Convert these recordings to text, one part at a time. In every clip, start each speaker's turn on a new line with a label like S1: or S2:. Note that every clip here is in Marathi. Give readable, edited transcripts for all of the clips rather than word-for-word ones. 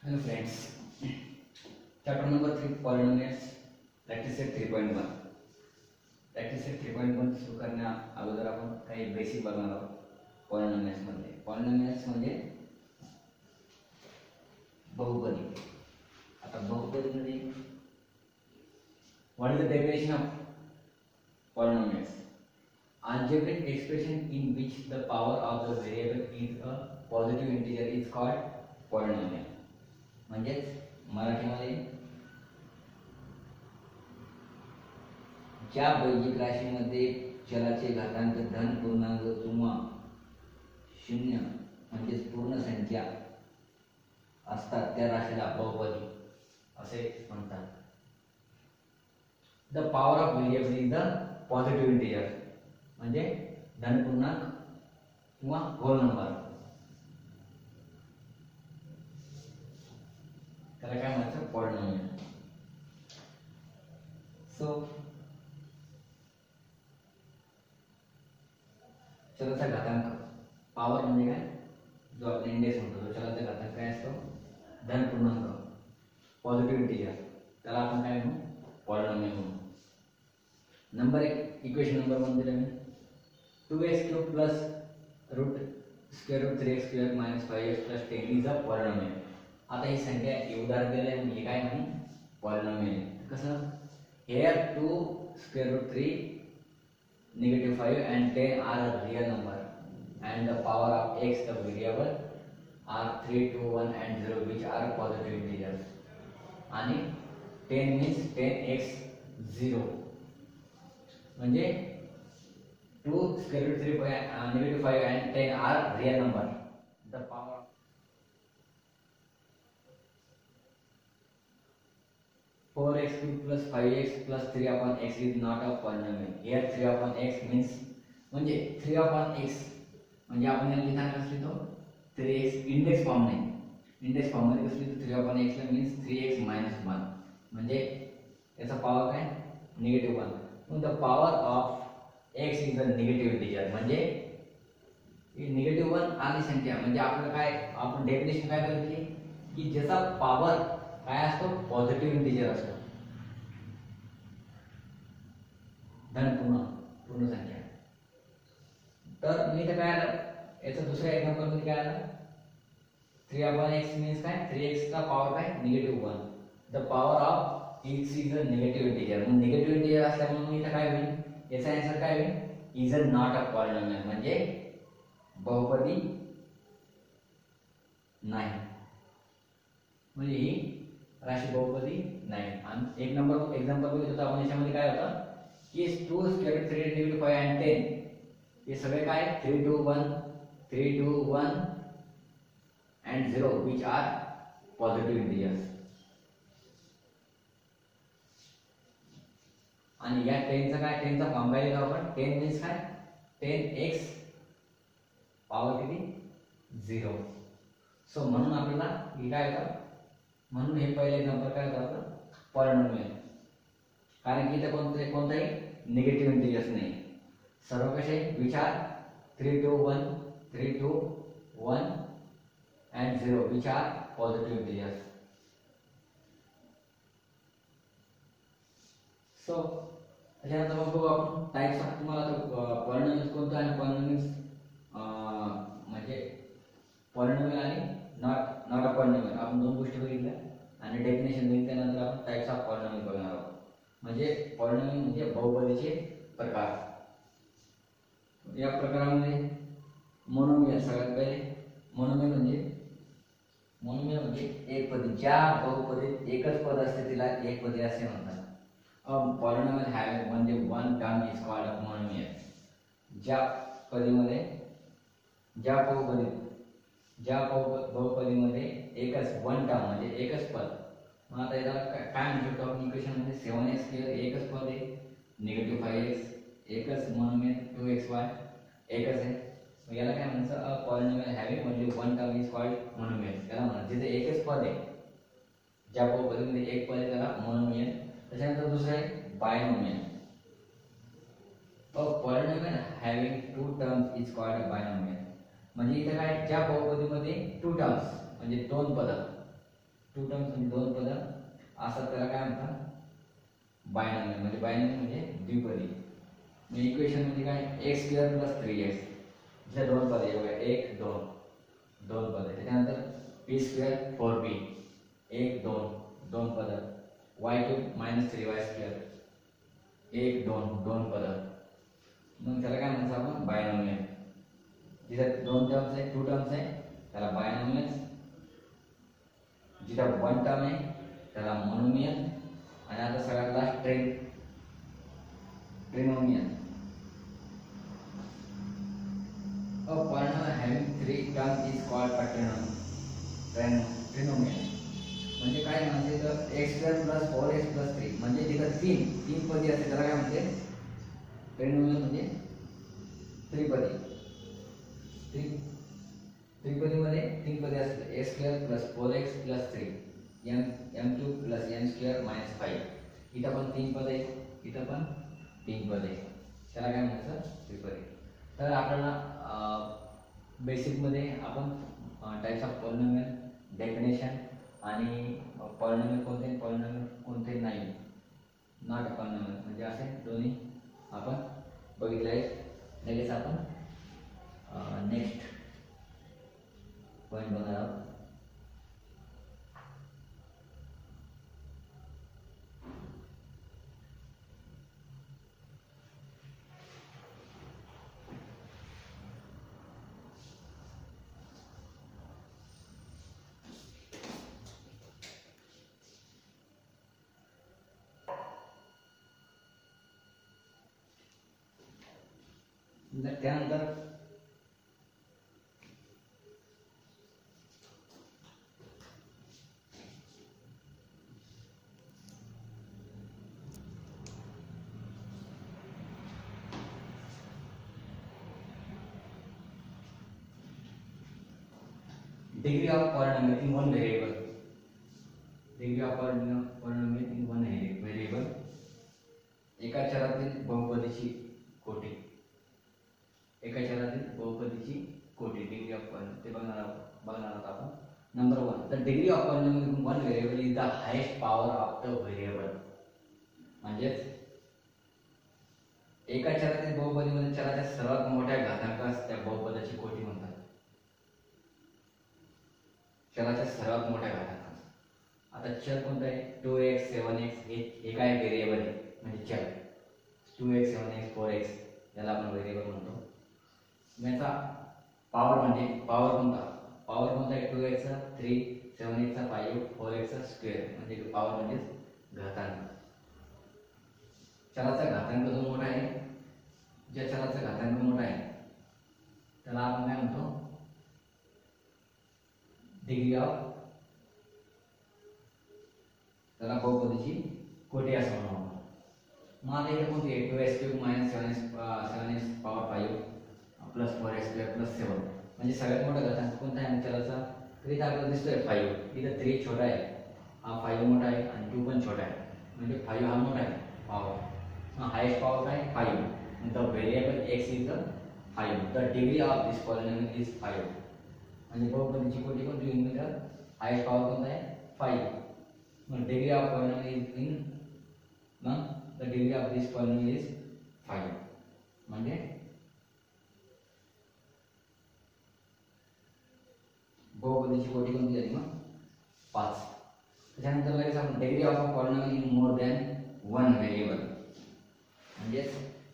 S1: Hello friends, chapter number 3 polynomials practice set 3.1. practice set 3.1 सुरू करण्या अगोदर आपण काही बेसिक बघणार आहोत पॉलिनॉमियल्स मध्ये. पॉलिनॉमियल्स म्हणजे बहुपदी. आता बहुपदी मध्ये what is the definition of polynomials? algebraic expression in which the power of the variable is a positive integer is called polynomial. म्हणजेच मराठीमध्ये ज्या वैजिक राशीमध्ये चलाचे घातांक धन पूर्णांक किंवा शून्य म्हणजेच पूर्ण संख्या असतात त्या राशीला बहुपदी असे म्हणतात. The power of variable is the positive integer म्हणजे धन पूर्णांक किंवा होल नंबर. त्याला काय म्हणायचं? पॉलिनॉमियल. सो चलाचा घातांक पॉवर म्हणजे काय? जो आपण इंडेक्स म्हणतो तो चलाचा घातांक काय असतो? धन पूर्णांक पॉझिटिव्ह इंटिजर, त्याला आपण काय म्हणू? पॉलिनॉमियल म्हणू. नंबर एक इक्वेशन नंबर 1 दिले मी 2x³ plus root square root 3x² minus 5x plus 10 is a polynomial. आता ही संख्या उदाहरण दिले आहे म्हणजे काय म्हणे? पॉलिनॉमियल. कसं? here 2 square root 3 negative 5 and 10 are a real number and the power of x the variable are 3 2 1 and 0 which are positive integers. आणि 10 means 10x 0 म्हणजे 2 square root 3 negative 5 and 10 are real number. The power 4x³ plus 5x plus 3 upon x is not a polynomial. Here 3 upon x means म्हणजे 3 upon x म्हणजे आपण याला लिहिताना कसं लिहितो? 3x इंडेक्स फॉर्म नाही. इंडेक्स फॉर्म मध्ये कसं लिहितो? 3 upon x ला means 3x minus 1 म्हणजे याचा पॉवर काय? निगेटिव्ह 1. मग the power of x is a negative integer म्हणजे निगेटिव्ह 1 आली संख्या म्हणजे आपल्याला काय? आपण डेफिनेशन काय बघितली की ज्याचा पॉवर काय असतो? पॉझिटिव्ह इंटिजर असतो. धन पूर्ण संख्या. तर मी इथे काय आलं? याचा दुसरा एक्झाम्पल मध्ये काय आलं? 3 upon x मीन्स काय? 3x चा पॉवर काय? Negative 1. The power of x is a negative integer. मग निगेटिव्ह इंटिजर असल्यामुळे इथे काय होईल? याचा आन्सर काय होईल? Is a not a polynomial म्हणजे बहुपदी नाही. म्हणजे ही राशी बहुपदी नाही. आणि एक नंबर एक्झाम्पल बघितलं होतं आपण. याच्यामध्ये काय होतं की 2 square root 3 negative 5 and 10 हे सगळे काय? 3 2 1 and 0 which are positive integers. आणि या 10 चा काय? 10 चा फॉर्म काय लिहितो आपण? 10 मीन्स काय? 10x पॉवर किती? 0. सो म्हणून आपल्याला हे काय होतं? म्हणून हे पहिले एक्झाम्पल काय होतं आपलं? पॉलिनॉमियल. कारण की इथे कोणताही निगेटिव्ह इंटिजर्स नाही. सर्व कसे? विचार 3 2 1 and 0 which are positive integers. So त्याच्यानंतर मग बघू आपण टाइप्स ऑफ. तुम्हाला पॉलिनॉमियल्स कोणतं आणि पॉलिनॉमियल्स म्हणजे पॉलिनॉमियल आणि नॉट अ पॉलिनॉमियल आपण दोन गोष्टी बघितल्या आणि डेफिनेशन बघितल्यानंतर आपण टाइप्स ऑफ पॉलिनॉमियल बघणार आहोत. म्हणजे पॉलिनॉमियल म्हणजे बहुपदीचे प्रकार. या प्रकारामध्ये मोनोमियल सगळ्यात पहिले. मोनोमियल म्हणजे एकपदी. ज्या बहुपदीत एकच पद असते तिला एकपदी असे म्हणतात. पॉलिनॉमियल हॅव म्हणजे one term is called a monomial. ज्या बहुपदीमध्ये एकच वन टर्म म्हणजे एकच पद. मग आता याला काय म्हणू शकतो आपण? इक्वेशन मध्ये 7x² एकच पद आहे, निगेटिव्ह 5x एकच मोनोमियल, 2xy एकच आहे. मग याला काय म्हणायचं? A polynomial having only one term is called monomial. याला म्हणा जिथे एकच पद आहे, ज्या बहुपदीमध्ये एक पद आहे त्याला मोनोमियल. त्याच्यानंतर दुसरं आहे binomial. A polynomial having two terms is called binomial. म्हणजे इथे काय? ज्या बहुपदीमध्ये 2 टर्म्स म्हणजे दोन पद टू टर्म्स म्हणजे दोन पद असतात त्याला काय म्हणतात बायनॉमियल. म्हणजे बायनॉमियल म्हणजे द्विपदी. मग इक्वेशन म्हणजे काय x स्क्वेअर प्लस 3x जे दोन पद आहे 1 2 दोन पद आहे. त्याच्यानंतर p स्क्वेअर 4p 1 2 दोन पद. y cube minus 3y square 1 2 दोन पद. मग त्याला काय म्हणतो आपण बायनॉमियल. जिथं दोन टर्म्स आहे टू टर्म्स आहे त्याला बायनॉमियल. जिथं वन टर्म आहे त्याला मोनोमियल. आणि आता सगळ्यात last trinomial. A polynomial having three terms is called a trinomial. म्हणजे काय म्हणते तर x square plus 4x plus 3 म्हणजे तिथं तीन पदी असते त्याला काय म्हणते ट्रिनोमियल. म्हणजे त्रिपदी. त्रिपदीमध्ये तीन पदे असतात x square plus 4x plus 3 m cube plus n square minus 5. इथं पण तीन पद आहे इथं पण तीन पद आहे त्याला काय म्हणायचं त्रिपदी. तर आपल्याला बेसिकमध्ये आपण टाइप्स ऑफ पॉलिनॉमियल डेफिनेशन आणि पॉलिनॉमियल कोणते नाही नॉट अ पॉलिनॉमियल म्हणजे असे दोन्ही आपण बघितले आहेत. लगेच आपण नेक्स्ट पॉईंट बघणार आहोत. त्यानंतर degree of polynomial in one variable. Degree of polynomial in one variable. एका चरातील बहुपदीची कोटी. एका चरातील बहुपदीची कोटी डिग्री ऑफ पॉलिनॉमियल ते बघणार आहोत आपण. Number 1 the degree of polynomial in one variable is the highest power of the variable. म्हणजे एका चरातील बहुपदीमध्ये चराच्या सर्वात मोठ्या घातांकास त्या बहुपदाची कोटी म्हणतात. चराच्या सर्वात मोठ्या घातांकास. आता चर कोणता आहे 2x 7x हे काय व्हेरिएबल आहे म्हणजे चर 2x 7x 4x याला आपण व्हेरिएबल म्हणतो. याचा पॉवर म्हणजे पॉवर कोणता आहे 2x चा 3 7x चा 5 4x चा स्क्वेअर म्हणजे पॉवर म्हणजे घातांक. चराचा घातांक जो मोठा आहे ज्या चराचा घातांक मोठा आहे त्याला आपण काय म्हणतो डिग्री ऑफ त्याला बहुपदीची कोटी असं म्हणतो. मग आता इथे कोणती आहे 2x cube minus 7x power 5 plus 4x square plus 7 म्हणजे सगळ्यात मोठा घातांक कोणता आहे चराचा तर इथे आपल्याला दिसतोय 5. इथे 3 छोटा आहे हा 5 मोठा आहे आणि 2 पण छोटा आहे म्हणजे 5 हा मोठा आहे पॉवर. हायेस्ट पॉवर काय 5. The variable x is the 5. The degree of this polynomial is 5. म्हणजे बहुपदीची कोटी कोणती होईल तर हायेस्ट पॉवर कोणता आहे 5. मग degree of polynomial is in मग the degree of this polynomial is 5 म्हणजे बहुपदीची कोटी कोणती झाली मग 5. त्याच्यानंतर लगेच आपण degree of a polynomial in more than one variable म्हणजे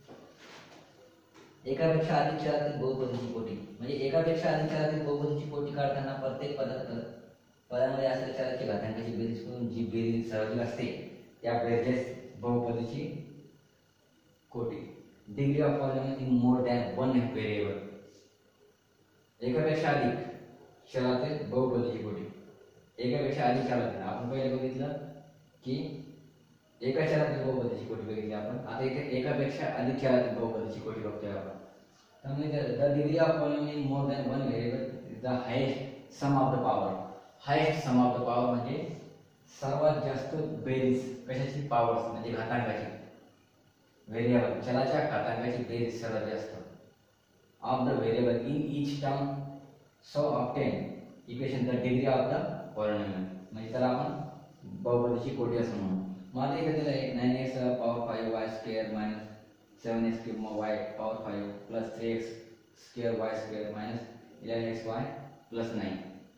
S1: एकापेक्षा अधिक चरातील बहुपदीची कोटी. म्हणजे एकापेक्षा अधिक चरातील बहुपदीची कोटी काढताना प्रत्येक पदामध्ये असलेल्या चराच्या घातांकाची बेरीज करून जी बेरीज सर्वाधिक असते त्या बेरजेस बहुपदीची कोटी. Degree of polynomial in more than one variable एकापेक्षा अधिक चरातील बहुपदीची कोटी. एकापेक्षा अधिक चरातील आपण पहिले बघितलं की एका चरातील बहुपदीची कोटी बघितली आपण. आता इथे एकापेक्षा अधिक चरातील बहुपदीची कोटी बघतोय आपण. त्यामुळे the degree of polynomial in more than one variable is the highest sum of the power. Highest sum of the power म्हणजे सर्वात जास्त बेरीज कशाची पॉवर म्हणजे घातांकाची व्हेरिएबल चराच्या घातांकाची बेरीज सर्वात जास्त of the variable in each term. So obtain equation the degree of the polynomial. म्हणजे त्याला आपण बहुपदीची कोटी असं म्हणू. मग आता इथे दिलं आहे 9x power 5 y square minus 7x cube मग y power 5 plus 3x square y square minus 11xy plus 9.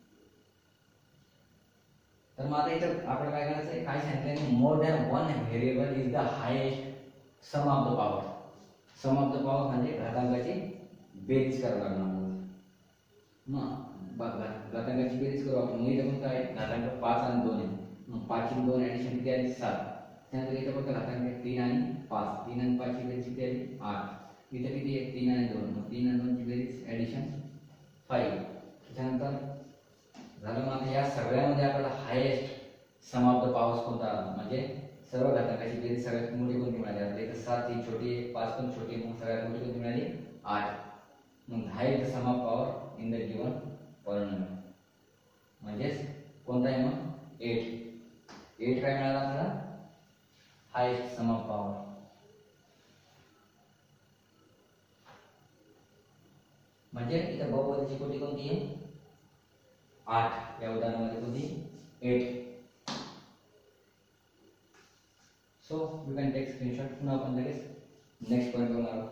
S1: तर मग आता इथं आपल्याला काय करायचं आहे, काय सांगितलं, more than one variable is the highest sum of the power. Sum of the power म्हणजे घातांकाची बेरीज करावी लागणार आपल्याला. मग घातांकाची बेरीज करू आपण. मग इथं पण काय घातांक 5 आणि 2 आहे. मग 5 ची 2 ॲडिशन किती आली 7. त्यानंतर इथं फक्त घातांक 3 आणि 5. 3 आणि 5 ची बेरीज किती आली 8. इथं किती आहे 3 आणि 2. मग 3 आणि 2 ची बेरीज ॲडिशन 5. त्यानंतर झालं. मग आता या सगळ्यामध्ये आपल्याला highest sum of the powers कोणता म्हणजे सर्व घातांकाची बेरीज सगळ्यात मोठी कोणती मिळाली. आता इथं 7 ही छोटी आहे, 5 पण छोटी आहे, मग सगळ्यात मोठी कोणती मिळाली 8. मग highest sum of power in the given polynomial म्हणजेच कोणता आहे मग 8. 8 काय मिळाला आपल्याला हायेस्ट सम ऑफ पॉवर. म्हणजे इथं बहुपदीची कोटी कोणती आहे 8. या उदाहरणामध्ये कोणती 8. So you can take screenshot. पुन्हा आपण लगेच नेक्स्ट पॉईंट बघणार आहोत.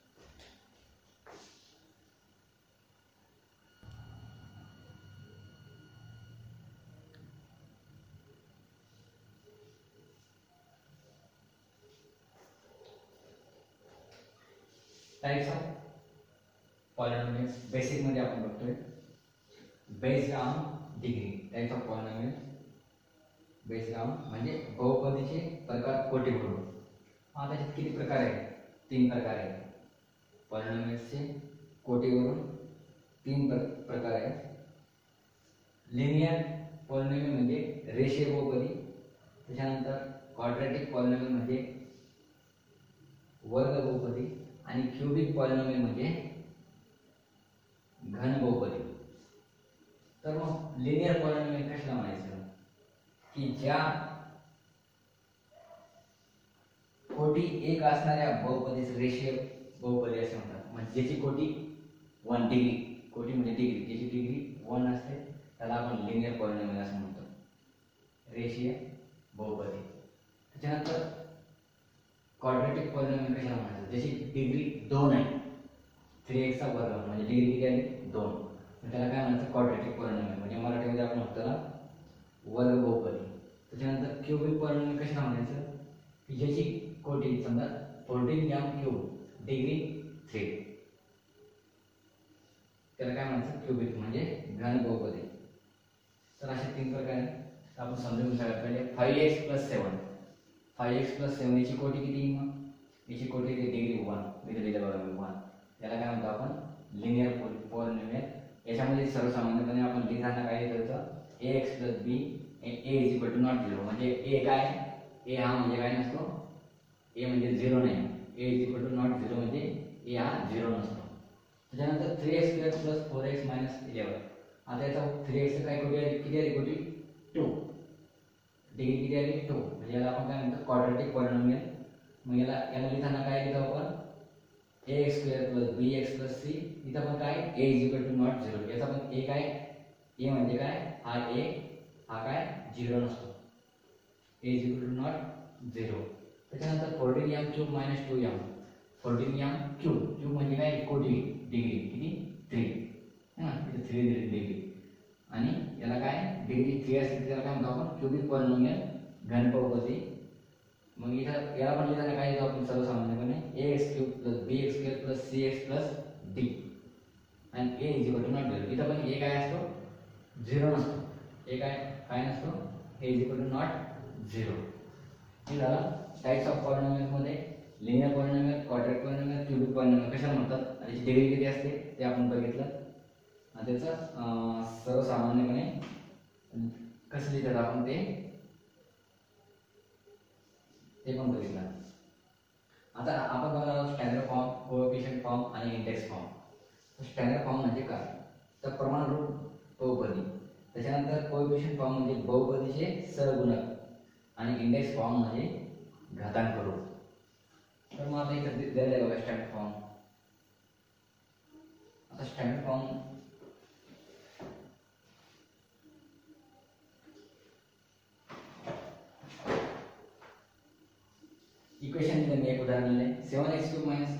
S1: टाइप्स ऑफ पॉलिनॉमियल्स बेसिक मध्ये आपण बघतोय based on degree. Types of polynomial based on म्हणजे बहुपदीचे प्रकार कोटीवरून. त्याच्यात किती प्रकार आहेत 3 प्रकार आहेत. पॉलिनॉमियल्सचे कोटीवरून 3 प्रकार आहेत. लिनियर पॉलिनॉमियल म्हणजे रेषीय बहुपदी. त्याच्यानंतर क्वाड्रॅटिक पॉलिनॉमियल म्हणजे वर्ग बहुपदी. आणि क्यूबिक पॉलिनॉमियल म्हणजे घन बहुपदी. तर मग लिनियर पॉलिनॉमियल कशाला म्हणायचं की ज्या कोटी 1 असणाऱ्या बहुपदीस रेषीय बहुपदी असे म्हणतात. म्हणजे ज्याची कोटी 1 डिग्री, कोटी म्हणजे डिग्री, ज्याची डिग्री 1 असते त्याला आपण लिनियर पॉलिनॉमियल असं म्हणतो, रेषीय बहुपदी. त्याच्यानंतर क्वाड्रॅटिक पॉलिनॉमियल कशाला म्हणायचं ज्याची डिग्री 2 आहे. 3x चा वर्ग म्हणजे डिग्री किती आली 2. त्याला काय म्हणायचं क्वाड्रॅटिक पॉलिनॉमियल. म्हणजे मराठीमध्ये आपण म्हणतो त्याला वर्ग बहुपदी. त्याच्यानंतर क्यूबिक पॉलिनॉमियल कशाला म्हणायचं की ज्याची कोटी समजा 14m क्यूब डिग्री 3, त्याला काय म्हणायचं क्यूबिक म्हणजे घन बहुपदी. तर असे 3 प्रकार आहेत. आपण समजून सगळ्यात पहिले 5x + 7. 5x + 7 याची कोटी किती. मग याची कोटी डिग्री 1 इथे दिलं बघा 1. याला काय म्हणतो आपण लिनियर पॉलिनॉमियल. याच्यामध्ये सर्वसामान्यपणे आपण लिहिताना काय लिहायचं ax + b a = not 0. म्हणजे a काय a हा म्हणजे काय नसतो, a म्हणजे 0 नाही. a = not 0 म्हणजे a हा 0 नसतो. त्याच्यानंतर 3x² + 4x - 11. आता याचा 3x काय कोटी आहे किती आहे कोटी 2, डिग्री किती आली 2. म्हणजे याला आपण काय म्हणतो क्वाड्रॅटिक पॉलिनॉमियल. मग याला लिहिताना काय लिहितो आपण ax² + bx + c. इथं पण काय a = not 0. याचा पण a काय a म्हणजे काय हा a हा काय 0 नसतो, a = not 0. त्याच्यानंतर 14m³ - 2m. 14m³ म्हणजे काय कोटी डिग्री किती 3 है ना, इथे 3 डिग्री. आणि याला काय डिग्री 3 असते त्याला काय म्हणतो आपण क्यूबिक पॉलिनॉमियल घन बहुपदी. मग इथं याला पण लिहिताना काय लिहितो आपण सर्वसामान्यपणे ax³ + bx² + cx + d. आणि a = not 0. इथं पण a काय असतो 0 नसतो. a काय नसतो a = not 0. हे झालं टाइप्स ऑफ पॉलिनॉमियल मध्ये linear polynomial, quadratic polynomial, cubic polynomial कशाला म्हणतात आणि त्याची डिग्री किती असते ते आपण बघितलं. आणि त्याचं सर्वसामान्यपणे कसं लिहितात आपण ते पण बघितलं. आता आपण बघणार आहोत स्टँडर्ड फॉर्म, कोएफिशियंट फॉर्म आणि इंडेक्स फॉर्म. स्टँडर्ड फॉर्म म्हणजे काय तर प्रमाणरूप बहुपदी. त्याच्यानंतर कोएफिशियंट फॉर्म म्हणजे बहुपदीचे सहगुणक. आणि इंडेक्स फॉर्म म्हणजे घातांक रूप. तर मग आता इथे दिलेलं आहे बघा स्टँडर्ड फॉर्म. आता स्टँडर्ड फॉर्म मध्ये मी एक उदाहरण दिले 7x³ minus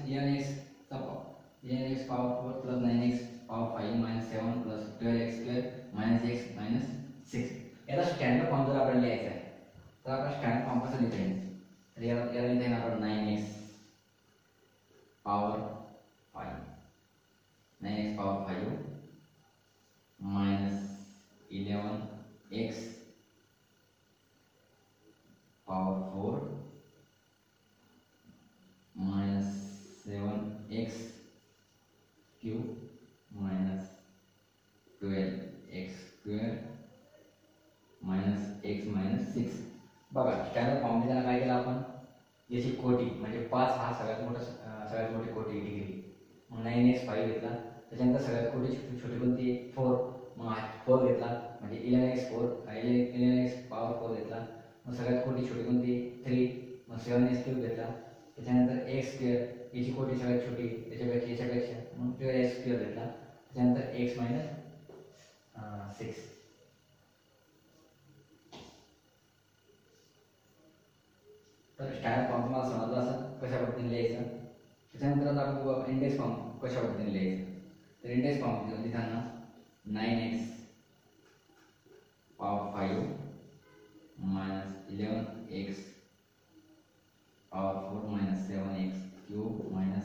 S1: nx power 4 plus 9x power 5 minus 7 plus 12x² minus x minus 6. याचा स्टँडर्ड फॉर्म जर आपल्याला लिहायचा आहे तर आपण स्टँडर्ड फॉर्म कसं लिहिता येईल, तर याला लिहिता येईल आपण 9x power 5 9x power 5 minus 11x power 4 minus 7x cube minus 12x square minus x minus 6. बघा स्टँडर्ड फॉर्म त्याला काय केलं आपण, याची कोटी म्हणजे 5 हा सगळ्यात मोठी कोटी डिग्री, मग 9x 5 घेतला, त्याच्यानंतर सगळ्यात छोटी कोणती 4, मग 4 घेतला म्हणजे 11x पॉवर 4 घेतला, मग सगळ्यात छोटी कोणती 3, मग 7x³ घेतला, त्याच्यानंतर x² याची कोटी सगळ्यात छोटी याच्यापेक्षा मग 12x² घेतला, त्याच्यानंतर x मायनस 6. तर स्टँडर्ड फॉर्म तुम्हाला समजला असं कशा पद्धतीने लिहायचं. त्याच्यानंतर आपण इंडेक्स फॉर्म कशा पद्धतीने लिहायचं, तर इंडेक्स फॉर्म लिहिताना 9x power 5 minus 11x power 4 minus 7x cube minus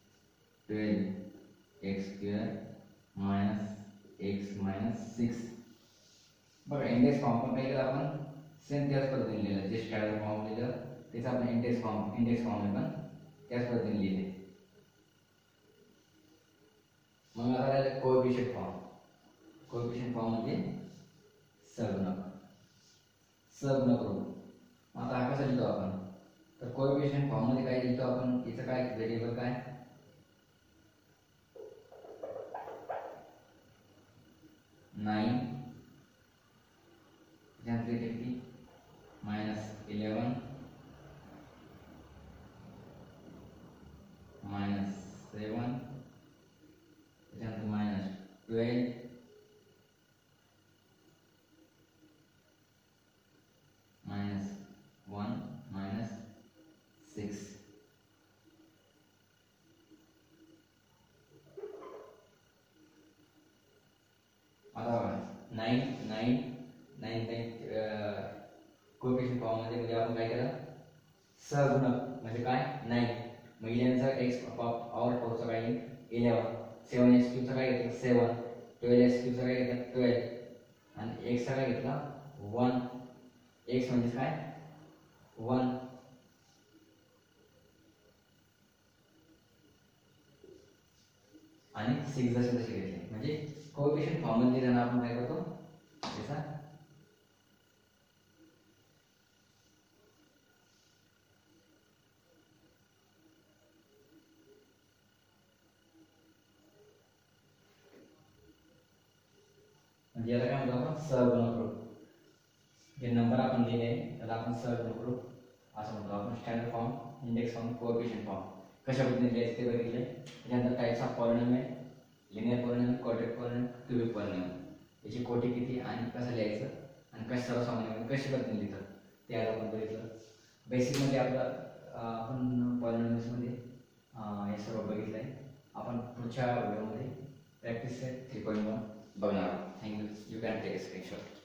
S1: 12x square minus x minus 6. बघा इंडेक्स फॉर्म पण काय केलं आपण सेम त्याच पद्धतीने लिहिलं, जे स्टँडर्ड फॉर्म लिहिलं तेच आपण इंडेक्स फॉर्म पण त्याच पद्धतीने लिहिले. मग आता राहिलं कोएफिशिएंट फॉर्म म्हणजे सहगुणक रूप. आता हा कसा लिहितो आपण, तर कोएफिशिएंट फॉर्म मध्ये काय लिहितो आपण, याचं काय व्हेरिएबल काय 9 त्यानंतर किती मायनस 11 मायनस 7 त्यानंतर मायनस 12 minus 1 minus 6. आता 9 कोएफिशिएंट फॉर्म मध्ये म्हणजे आपण काय केलं सहगुणक म्हणजे काय 9, मग 11 चा x पॉवर 4 चा काय 11, 7x³ चा काय घेतला 7, 12x³ चा काय घेतला 12 आणि x चा काय घेतला 1. x म्हणजे काय 1 आणि 6 जसे घेतले, म्हणजे कोएफिशिएंट फॉर्म मध्ये लिहिताना आपण काय करतो याचा म्हणजे याला काय म्हणतो आपण सहगुणक रूप. जे नंबर आपण दिले त्याला आपण सहगुणक रूप असं म्हणतो आपण. Standard form, index form, coefficient form कशा पद्धतीने लिहायचे ते बघितले. त्यानंतर types of polynomial, linear polynomial, quadratic polynomial, cubic polynomial, याची कोटी किती आणि कसं लिहायचं आणि कसे सर्वसामान्य कशी पद्धतीने लिहितात ते आज आपण बघितलं. बेसिकमध्ये आपलं आपण पॉलिनॉमियल्समध्ये हे सर्व बघितलं आहे. आपण पुढच्या व्हिडिओमध्ये प्रॅक्टिस 3.1 बघणार आहोत. Thank you. You can take screenshot.